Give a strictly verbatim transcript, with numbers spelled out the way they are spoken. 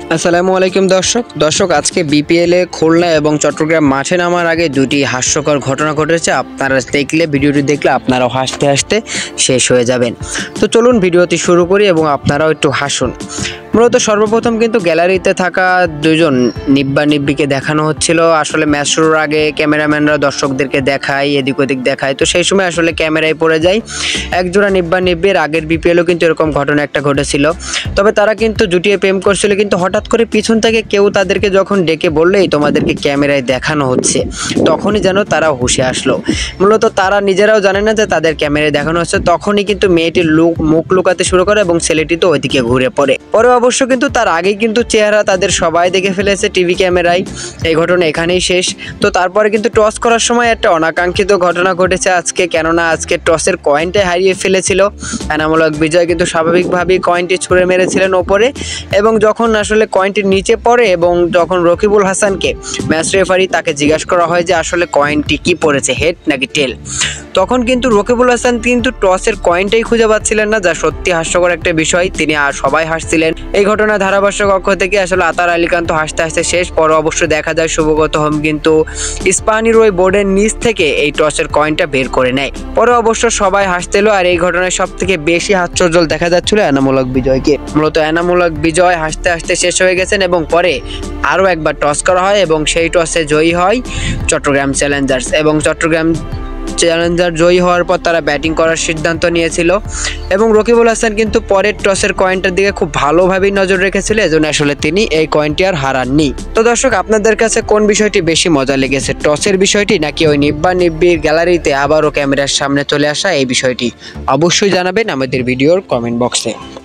আসসালামু আলাইকুম দর্শক দর্শক আজকে বিপিএল এ খুলনা এবং চট্টগ্রাম মাঠে নামার আগে দুটি হাস্যকর ঘটনা ঘটেছে। আপনারা দেখলে ভিডিওটি দেখলে আপনারাও হাসতে হাসতে শেষ হয়ে যাবেন। তো চলুন ভিডিওটি শুরু করি এবং আপনারাও একটু হাসুন। মূলত সর্বপ্রথম কিন্তু গ্যালারিতে থাকা দুজন নিব্বা নিব্বিকে দেখানো হচ্ছিল। আসলে ম্যাচ শুরুর আগে ক্যামেরাম্যানরা দর্শকদেরকে দেখায়, এদিক ওদিক দেখায়। তো সেই সময় আসলে ক্যামেরায় পড়ে যায় একজোড়া নিব্বা নিব্বির। আগের বিপিএলও কিন্তু এরকম ঘটনা একটা ঘটেছিল, তবে তারা কিন্তু জুটিয়ে প্রেম করছিল। কিন্তু হঠাৎ করে পিছন থেকে কেউ তাদেরকে যখন ডেকে বললেই তোমাদেরকে ক্যামেরায় দেখানো হচ্ছে, তখনই যেন তারা হুঁশে আসলো। মূলত তারা নিজেরাও জানে না যে তাদের ক্যামেরায় দেখানো হচ্ছে। তখনই কিন্তু মেয়েটির লুক মুখ লুকাতে শুরু করে এবং ছেলেটি তো ওইদিকে ঘুরে পড়ে পরে অবশ্য কিন্তু তার আগেই কিন্তু চেহারা তাদের সবাই দেখে ফেলেছে টিভি ক্যামেরায়। এই ঘটনা এখানেই শেষ। তো তারপরে কিন্তু টস করার সময় একটা অনাকাঙ্ক্ষিত ঘটনা ঘটেছে আজকে, কেননা আজকে টসের কয়েনটাই হারিয়ে ফেলেছিল এনামূল হক বিজয়। কিন্তু স্বাভাবিকভাবেই কয়েনটি ছুঁড়ে মেরেছিলেন ওপরে, এবং যখন আসলে কয়েনটি নিচে পড়ে এবং যখন রকিবুল হাসানকে ম্যাচ রেফারি তাকে জিজ্ঞাসা করা হয় যে আসলে কয়েনটি কি পড়েছে, হেড নাকি টেল, তখন কিন্তু রকিবুল হাসান কিন্তু টসের কয়েনটাই খুঁজে পাচ্ছিলেন না, যা সত্যি হাস্যকর একটা বিষয়। তিনি আর সবাই হাসছিলেন। এই ঘটনা ধারাভাষ্য কক্ষ থেকে আসলে আতার আলীকান্ত হাসতে হাসতে শেষ। পরে অবশ্য দেখা যায় শুভগত হোম কিন্তু ইস্পাহানির ওই বোর্ডের নিচ থেকে এই টসের কয়েনটা বের করে নেয়। পরে অবশ্য সবাই হাসছিল। আর এই ঘটনায় সব থেকে বেশি হাস্যজ্জ্বল দেখা যাচ্ছিল এনামূল হক বিজয়কে। মূলত এনামূল হক বিজয় হাসতে হাসতে শেষ হয়ে গেছেন এবং পরে আরও একবার টস করা হয় এবং সেই টসে জয়ী হয় চট্টগ্রাম চ্যালেঞ্জার্স। এবং চট্টগ্রাম চ্যালেঞ্জার জয়ী হওয়ার পর তারা ব্যাটিং করার সিদ্ধান্ত নিয়েছিল এবং রকিবুল হাসান কিন্তু পরের টসের কয়েনটার দিকে খুব ভালোভাবেই নজর রেখেছিল, এজন্য আসলে তিনি এই কয়েনটি আর হারাননি। তো দর্শক, আপনাদের কাছে কোন বিষয়টি বেশি মজা লেগেছে, টসের বিষয়টি নাকি ওই নিব্বা নিব্বির গ্যালারিতে আবারও ক্যামেরার সামনে চলে আসা এই বিষয়টি? অবশ্যই জানাবেন আমাদের ভিডিওর কমেন্ট বক্সে।